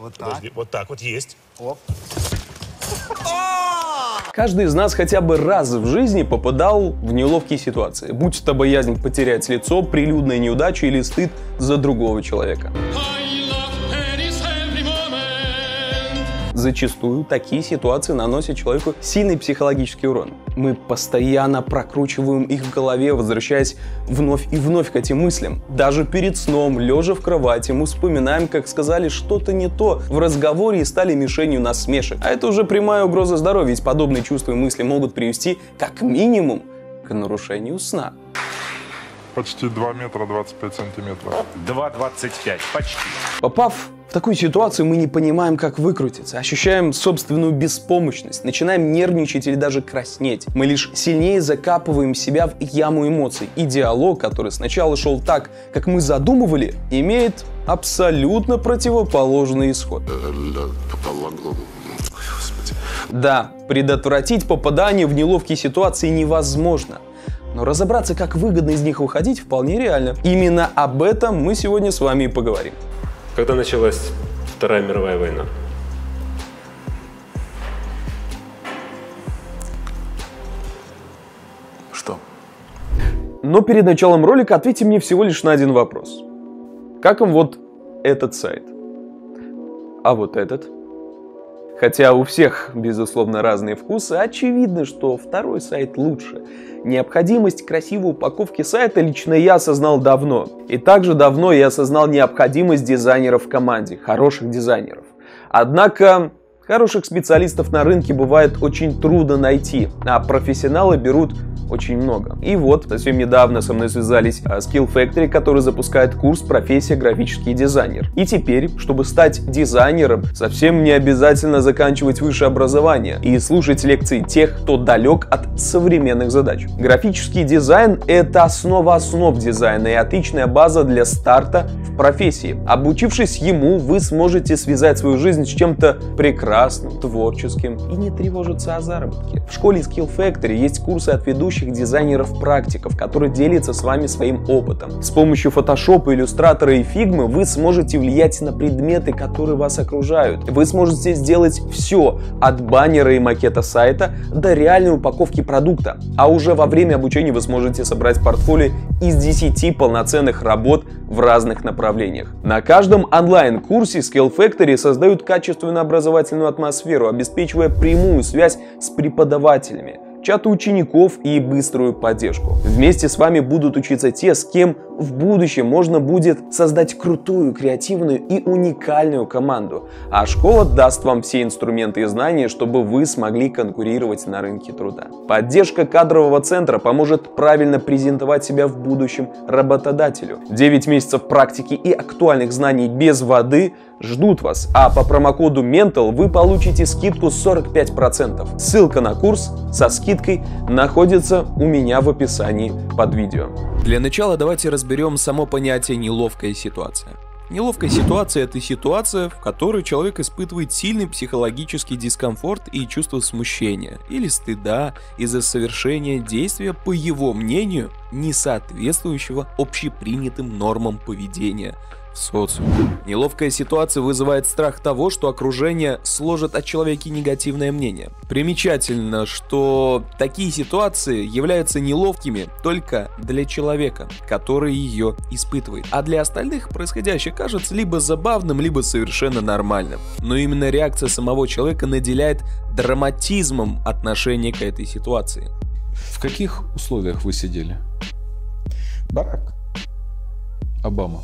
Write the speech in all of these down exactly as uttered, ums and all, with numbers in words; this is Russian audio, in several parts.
Вот так. Подожди, вот так вот есть. Оп. Каждый из нас хотя бы раз в жизни попадал в неловкие ситуации, будь это боязнь потерять лицо, прилюдная неудача или стыд за другого человека. Зачастую такие ситуации наносят человеку сильный психологический урон. Мы постоянно прокручиваем их в голове, возвращаясь вновь и вновь к этим мыслям. Даже перед сном, лежа в кровати, мы вспоминаем, как сказали что-то не то в разговоре и стали мишенью насмешек. А это уже прямая угроза здоровью, ведь подобные чувства и мысли могут привести как минимум к нарушению сна. Почти два метра двадцать пять сантиметров. два двадцать пять, почти. Попав в такую ситуацию, мы не понимаем, как выкрутиться, ощущаем собственную беспомощность, начинаем нервничать или даже краснеть. Мы лишь сильнее закапываем себя в яму эмоций. И диалог, который сначала шел так, как мы задумывали, имеет абсолютно противоположный исход. Да, предотвратить попадание в неловкие ситуации невозможно. Но разобраться, как выгодно из них выходить, вполне реально. Именно об этом мы сегодня с вами и поговорим. Когда началась Вторая мировая война? Что? Но перед началом ролика ответьте мне всего лишь на один вопрос. Как вам вот этот сайт? А вот этот? Хотя у всех, безусловно, разные вкусы, очевидно, что второй сайт лучше. Необходимость красивой упаковки сайта лично я осознал давно. И также давно я осознал необходимость дизайнеров в команде, хороших дизайнеров. Однако хороших специалистов на рынке бывает очень трудно найти, а профессионалы берут очень много. И вот, совсем недавно со мной связались Skill Factory, который запускает курс «Профессия графический дизайнер». И теперь, чтобы стать дизайнером, совсем не обязательно заканчивать высшее образование и слушать лекции тех, кто далек от современных задач. Графический дизайн – это основа основ дизайна и отличная база для старта в профессии. Обучившись ему, вы сможете связать свою жизнь с чем-то прекрасным, творческим и не тревожиться о заработке. В школе Skill Factory есть курсы от ведущих дизайнеров-практиков, которые делятся с вами своим опытом. С помощью фотошопа, иллюстратора и фигмы вы сможете влиять на предметы, которые вас окружают. Вы сможете сделать все, от баннера и макета сайта до реальной упаковки продукта. А уже во время обучения вы сможете собрать портфолио из десяти полноценных работ в разных направлениях. На каждом онлайн-курсе Skill Factory создают качественную образовательную атмосферу, обеспечивая прямую связь с преподавателями, чаты учеников и быструю поддержку. Вместе с вами будут учиться те, с кем в будущем можно будет создать крутую, креативную и уникальную команду. А школа даст вам все инструменты и знания, чтобы вы смогли конкурировать на рынке труда. Поддержка кадрового центра поможет правильно презентовать себя в будущем работодателю. девять месяцев практики и актуальных знаний без воды ждут вас, а по промокоду ментал вы получите скидку сорок пять процентов. Ссылка на курс со скидкой находится у меня в описании под видео. Для начала давайте разберем само понятие «неловкая ситуация». Неловкая ситуация – это ситуация, в которой человек испытывает сильный психологический дискомфорт и чувство смущения или стыда из-за совершения действия, по его мнению, не соответствующего общепринятым нормам поведения в социуме. Неловкая ситуация вызывает страх того, что окружение сложит о человеке негативное мнение. Примечательно, что такие ситуации являются неловкими только для человека, который ее испытывает. А для остальных происходящее кажется либо забавным, либо совершенно нормальным. Но именно реакция самого человека наделяет драматизмом отношение к этой ситуации. В каких условиях вы сидели? Барак. Обама.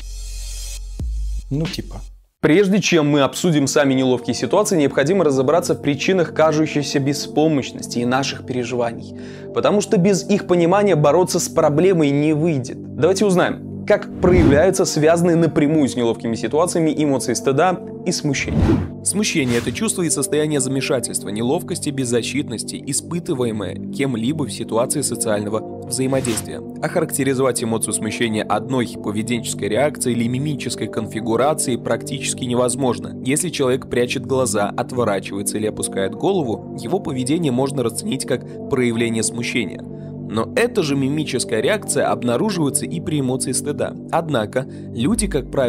Ну типа. Прежде чем мы обсудим сами неловкие ситуации, необходимо разобраться в причинах кажущейся беспомощности и наших переживаний. Потому что без их понимания бороться с проблемой не выйдет. Давайте узнаем, как проявляются связанные напрямую с неловкими ситуациями эмоции стыда и смущения. Смущение – это чувство и состояние замешательства, неловкости, беззащитности, испытываемое кем-либо в ситуации социального взаимодействия. Охарактеризовать эмоцию смущения одной поведенческой реакцией или мимической конфигурацией практически невозможно. Если человек прячет глаза, отворачивается или опускает голову, его поведение можно расценить как проявление смущения. Но эта же мимическая реакция обнаруживается и при эмоции стыда. Однако, люди, как правило,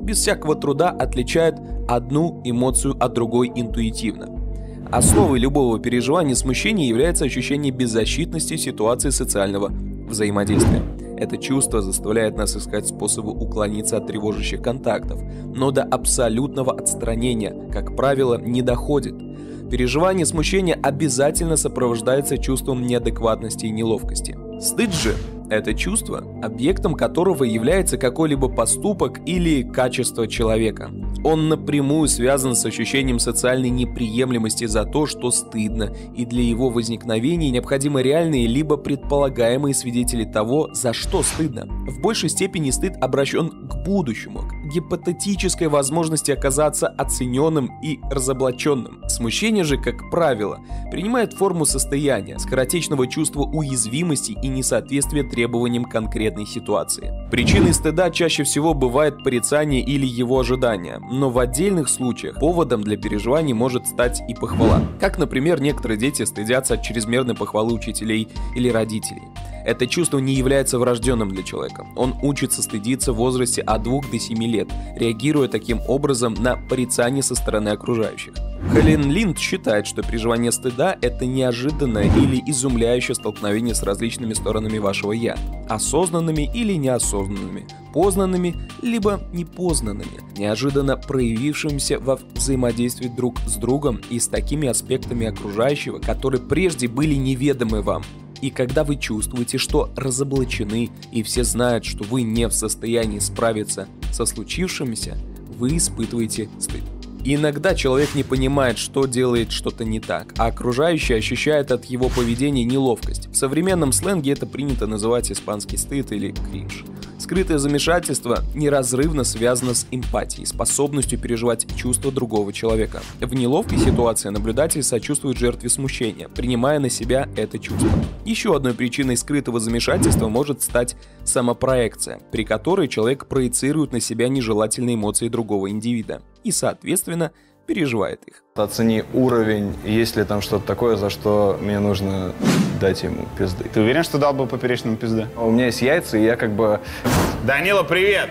без всякого труда отличает одну эмоцию от другой интуитивно. Основой любого переживания смущения является ощущение беззащитности в ситуации социального взаимодействия. Это чувство заставляет нас искать способы уклониться от тревожащих контактов, но до абсолютного отстранения, как правило, не доходит. Переживание смущения обязательно сопровождается чувством неадекватности и неловкости. Стыд же – это чувство, объектом которого является какой-либо поступок или качество человека. Он напрямую связан с ощущением социальной неприемлемости за то, что стыдно, и для его возникновения необходимы реальные либо предполагаемые свидетели того, за что стыдно. В большей степени стыд обращен к будущему, к гипотетической возможности оказаться оцененным и разоблаченным. Смущение же, как правило, принимает форму состояния, скоротечного чувства уязвимости и несоответствия требованиям конкретной ситуации. Причиной стыда чаще всего бывает порицание или его ожидание, но в отдельных случаях поводом для переживаний может стать и похвала. Как, например, некоторые дети стыдятся от чрезмерной похвалы учителей или родителей. Это чувство не является врожденным для человека. Он учится стыдиться в возрасте от двух до семи лет, реагируя таким образом на порицание со стороны окружающих. Хелен Линд считает, что переживание стыда – это неожиданное или изумляющее столкновение с различными сторонами вашего «я», осознанными или неосознанными, познанными либо непознанными, неожиданно проявившимися во взаимодействии друг с другом и с такими аспектами окружающего, которые прежде были неведомы вам. И когда вы чувствуете, что разоблачены, и все знают, что вы не в состоянии справиться со случившимся, вы испытываете стыд. Иногда человек не понимает, что делает что-то не так, а окружающие ощущают от его поведения неловкость. В современном сленге это принято называть испанский стыд или кринж. Скрытое замешательство неразрывно связано с эмпатией, способностью переживать чувства другого человека. В неловкой ситуации наблюдатель сочувствует жертве смущения, принимая на себя это чувство. Еще одной причиной скрытого замешательства может стать самопроекция, при которой человек проецирует на себя нежелательные эмоции другого индивида и, соответственно, переживает их. Оцени уровень, есть ли там что-то такое, за что мне нужно дать ему пизды. Ты уверен, что дал бы поперечному пизды? У меня есть яйца, и я как бы... Данила, привет!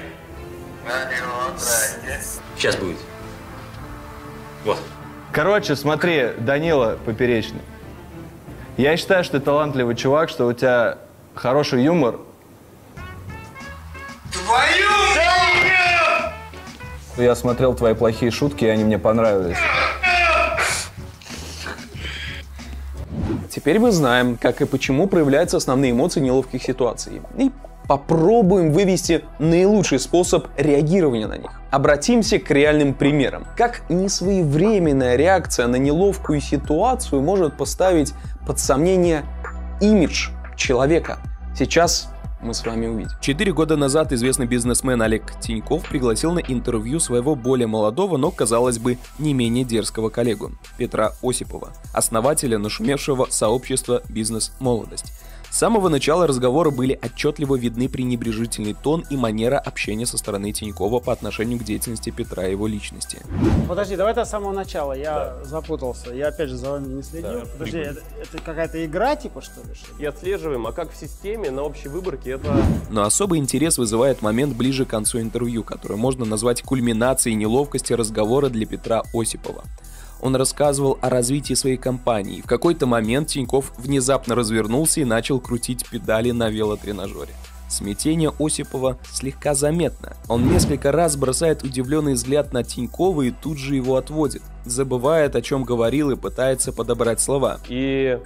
Данила, здрасте. Сейчас будет. Вот. Короче, смотри, Данила Поперечный. Я считаю, что ты талантливый чувак, что у тебя хороший юмор. Твою мать! Я смотрел твои плохие шутки, и они мне понравились. Теперь мы знаем, как и почему проявляются основные эмоции неловких ситуаций. И попробуем вывести наилучший способ реагирования на них. Обратимся к реальным примерам. Как несвоевременная реакция на неловкую ситуацию может поставить под сомнение имидж человека. Сейчас мы с вами увидим. Четыре года назад известный бизнесмен Олег Тиньков пригласил на интервью своего более молодого, но, казалось бы, не менее дерзкого коллегу Петра Осипова, основателя нашумевшего сообщества «Бизнес-молодость». С самого начала разговора были отчетливо видны пренебрежительный тон и манера общения со стороны Тинькова по отношению к деятельности Петра и его личности. Подожди, давай с самого начала, я да. запутался, я опять же за вами не следил. Да, Подожди, это, это какая-то игра типа что ли? И отслеживаем, а как в системе на общей выборке это... Но особый интерес вызывает момент ближе к концу интервью, который можно назвать кульминацией неловкости разговора для Петра Осипова. Он рассказывал о развитии своей компании. В какой-то момент Тиньков внезапно развернулся и начал крутить педали на велотренажере. Смятение Осипова слегка заметно. Он несколько раз бросает удивленный взгляд на Тинькова и тут же его отводит. Забывает, о чем говорил, и пытается подобрать слова. И...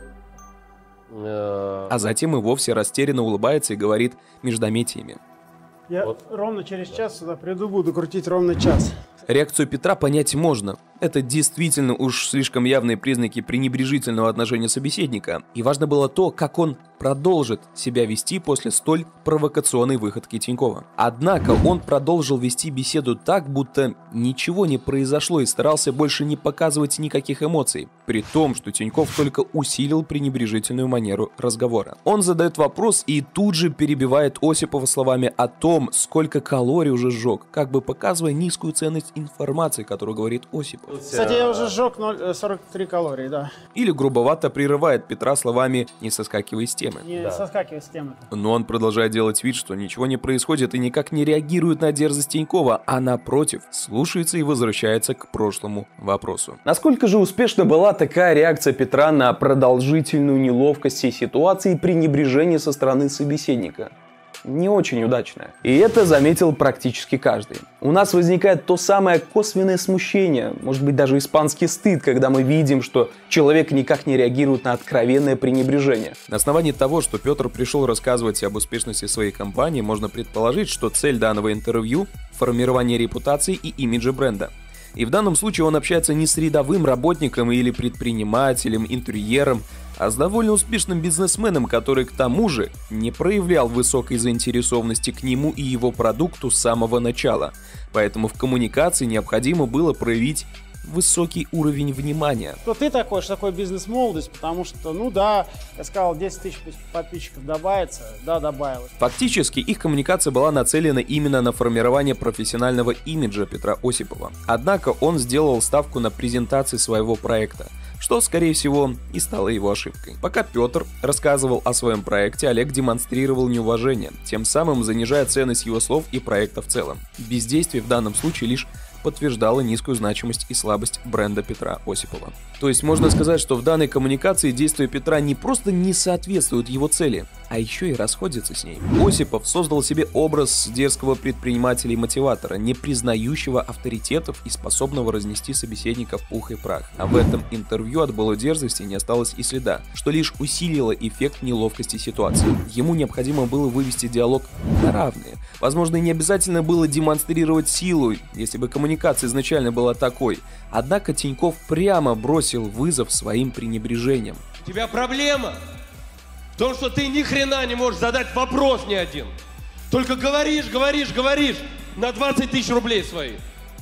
А затем и вовсе растерянно улыбается и говорит междометиями. Я вот. ровно через час сюда приду, буду крутить ровно час. Реакцию Петра понять можно. Это действительно уж слишком явные признаки пренебрежительного отношения собеседника. И важно было то, как он продолжит себя вести после столь провокационной выходки Тинькова. Однако он продолжил вести беседу так, будто ничего не произошло и старался больше не показывать никаких эмоций, при том, что Тиньков только усилил пренебрежительную манеру разговора. Он задает вопрос и тут же перебивает Осипова словами о том, сколько калорий уже сжег, как бы показывая низкую ценность информации, которую говорит Осипов. Кстати, я уже сжег ноль- сорок три калории, да. Или грубовато прерывает Петра словами «не соскакивай с темы». Не соскакивай с темы. Но он продолжает делать вид, что ничего не происходит и никак не реагирует на дерзость Тинькова, а напротив, слушается и возвращается к прошлому вопросу. Насколько же успешна была такая реакция Петра на продолжительную неловкость всей ситуации и пренебрежение со стороны собеседника? Не очень удачная. И это заметил практически каждый. У нас возникает то самое косвенное смущение, может быть даже испанский стыд, когда мы видим, что человек никак не реагирует на откровенное пренебрежение. На основании того, что Петр пришел рассказывать об успешности своей компании, можно предположить, что цель данного интервью – формирование репутации и имиджа бренда. И в данном случае он общается не с рядовым работником или предпринимателем, интерьером, а с довольно успешным бизнесменом, который к тому же не проявлял высокой заинтересованности к нему и его продукту с самого начала. Поэтому в коммуникации необходимо было проявить высокий уровень внимания. Кто ты такой, что такое бизнес-молодость? Потому что, ну да, я сказал, десять тысяч подписчиков добавится, да, добавилось. Фактически их коммуникация была нацелена именно на формирование профессионального имиджа Петра Осипова. Однако он сделал ставку на презентации своего проекта, что, скорее всего, и стало его ошибкой. Пока Петр рассказывал о своем проекте, Олег демонстрировал неуважение, тем самым занижая ценность его слов и проекта в целом. Бездействие в данном случае лишь подтверждало низкую значимость и слабость бренда Петра Осипова. То есть можно сказать, что в данной коммуникации действия Петра не просто не соответствуют его цели, а еще и расходятся с ней. Осипов создал себе образ дерзкого предпринимателя и мотиватора, не признающего авторитетов и способного разнести собеседника в пух и прах. А в этом интервью от былой дерзости не осталось и следа, что лишь усилило эффект неловкости ситуации. Ему необходимо было вывести диалог на равные. Возможно, и не обязательно было демонстрировать силу, если бы коммуникация изначально была такой. Однако Тиньков прямо бросил вызов своим пренебрежением. У тебя проблема в том, что ты ни хрена не можешь задать вопрос ни один. Только говоришь, говоришь, говоришь на двадцать тысяч рублей свои.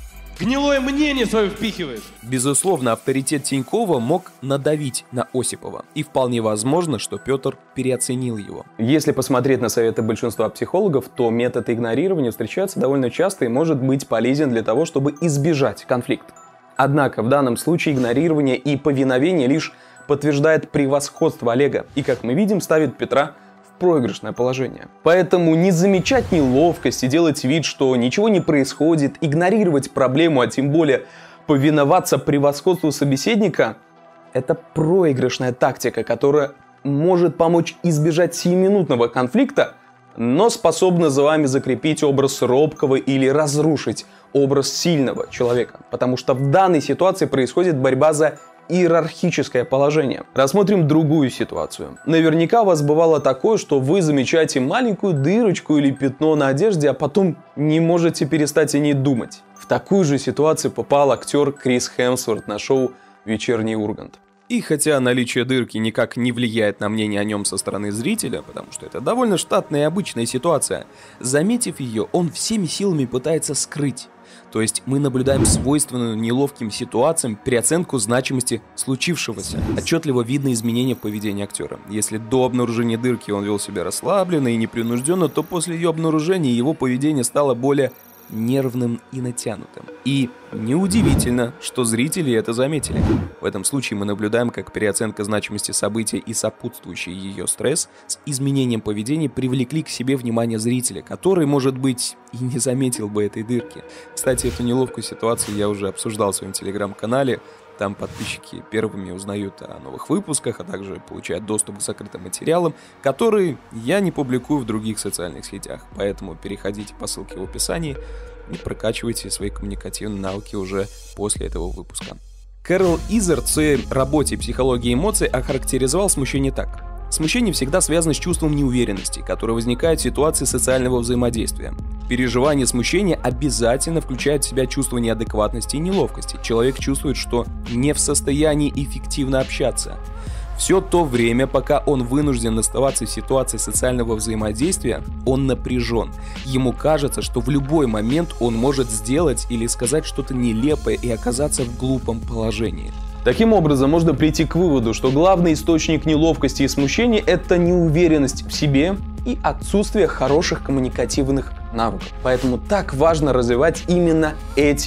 Гнилое мнение свое впихиваешь. Безусловно, авторитет Тинькова мог надавить на Осипова. И вполне возможно, что Петр переоценил его. Если посмотреть на советы большинства психологов, то метод игнорирования встречается довольно часто и может быть полезен для того, чтобы избежать конфликта. Однако в данном случае игнорирование и повиновение лишь подтверждает превосходство Олега и, как мы видим, ставит Петра в проигрышное положение. Поэтому не замечать неловкость и делать вид, что ничего не происходит, игнорировать проблему, а тем более повиноваться превосходству собеседника – это проигрышная тактика, которая может помочь избежать сиюминутного конфликта, но способна за вами закрепить образ робкого или разрушить образ сильного человека. Потому что в данной ситуации происходит борьба за иерархическое положение. Рассмотрим другую ситуацию. Наверняка у вас бывало такое, что вы замечаете маленькую дырочку или пятно на одежде, а потом не можете перестать о ней думать. В такую же ситуацию попал актер Крис Хемсворт на шоу «Вечерний Ургант». И хотя наличие дырки никак не влияет на мнение о нем со стороны зрителя, потому что это довольно штатная и обычная ситуация, заметив ее, он всеми силами пытается скрыть. То есть мы наблюдаем свойственную неловким ситуациям переоценку значимости случившегося. Отчетливо видно изменения в поведении актера. Если до обнаружения дырки он вел себя расслабленно и непринужденно, то после ее обнаружения его поведение стало более нервным и натянутым. И неудивительно, что зрители это заметили. В этом случае мы наблюдаем, как переоценка значимости события и сопутствующий ее стресс с изменением поведения привлекли к себе внимание зрителя, который, может быть, и не заметил бы этой дырки. Кстати, эту неловкую ситуацию я уже обсуждал в своем телеграм-канале. Там подписчики первыми узнают о новых выпусках, а также получают доступ к закрытым материалам, которые я не публикую в других социальных сетях. Поэтому переходите по ссылке в описании и прокачивайте свои коммуникативные навыки уже после этого выпуска. Кэрол Изерт в своей работе «Психология эмоций» охарактеризовал смущение так. Смущение всегда связано с чувством неуверенности, которое возникает в ситуации социального взаимодействия. Переживание смущения обязательно включает в себя чувство неадекватности и неловкости. Человек чувствует, что не в состоянии эффективно общаться. Все то время, пока он вынужден оставаться в ситуации социального взаимодействия, он напряжен. Ему кажется, что в любой момент он может сделать или сказать что-то нелепое и оказаться в глупом положении. Таким образом, можно прийти к выводу, что главный источник неловкости и смущения – это неуверенность в себе и отсутствие хороших коммуникативных навыков. Поэтому так важно развивать именно эти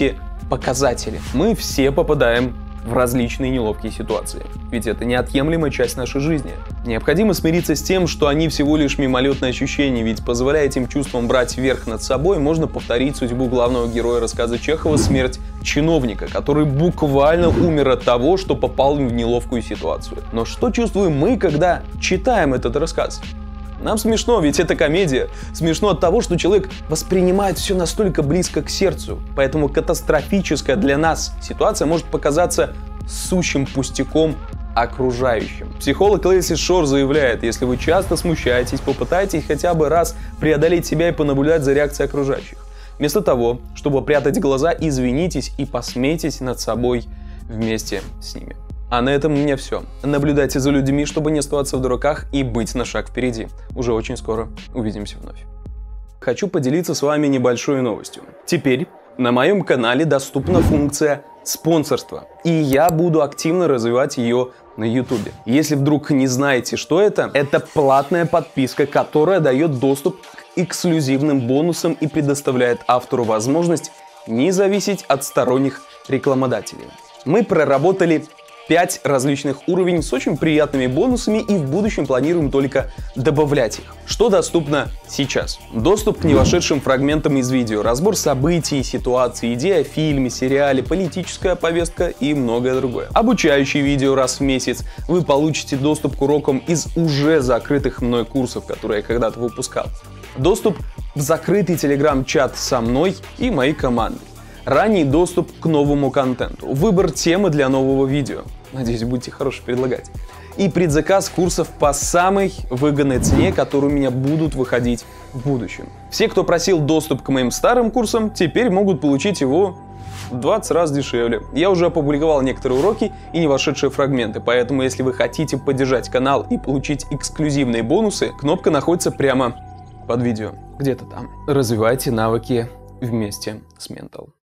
показатели. Мы все попадаем в различные неловкие ситуации, ведь это неотъемлемая часть нашей жизни. Необходимо смириться с тем, что они всего лишь мимолетные ощущения, ведь позволяя этим чувствам брать верх над собой, можно повторить судьбу главного героя рассказа Чехова «Смерть чиновника», который буквально умер от того, что попал в неловкую ситуацию. Но что чувствуем мы, когда читаем этот рассказ? Нам смешно, ведь это комедия. Смешно от того, что человек воспринимает все настолько близко к сердцу. Поэтому катастрофическая для нас ситуация может показаться сущим пустяком окружающим. Психолог Лэйси Шор заявляет, если вы часто смущаетесь, попытайтесь хотя бы раз преодолеть себя и понаблюдать за реакцией окружающих. Вместо того, чтобы прятать глаза, извинитесь и посмейтесь над собой вместе с ними. А на этом у меня все. Наблюдайте за людьми, чтобы не оставаться в дураках и быть на шаг впереди. Уже очень скоро увидимся вновь. Хочу поделиться с вами небольшой новостью. Теперь на моем канале доступна функция спонсорства, и я буду активно развивать ее на YouTube. Если вдруг не знаете, что это, это платная подписка, которая дает доступ к эксклюзивным бонусам и предоставляет автору возможность не зависеть от сторонних рекламодателей. Мы проработали пять различных уровней с очень приятными бонусами и в будущем планируем только добавлять их. Что доступно сейчас? Доступ к невошедшим фрагментам из видео, разбор событий, ситуаций, идей о фильме, сериале, политическая повестка и многое другое. Обучающие видео раз в месяц. Вы получите доступ к урокам из уже закрытых мной курсов, которые я когда-то выпускал. Доступ в закрытый телеграм-чат со мной и моей командой. Ранний доступ к новому контенту, выбор темы для нового видео, надеюсь, будете хорошие предлагать, и предзаказ курсов по самой выгодной цене, которые у меня будут выходить в будущем. Все, кто просил доступ к моим старым курсам, теперь могут получить его в двадцать раз дешевле. Я уже опубликовал некоторые уроки и не вошедшие фрагменты, поэтому если вы хотите поддержать канал и получить эксклюзивные бонусы, кнопка находится прямо под видео, где-то там. Развивайте навыки вместе с Mental.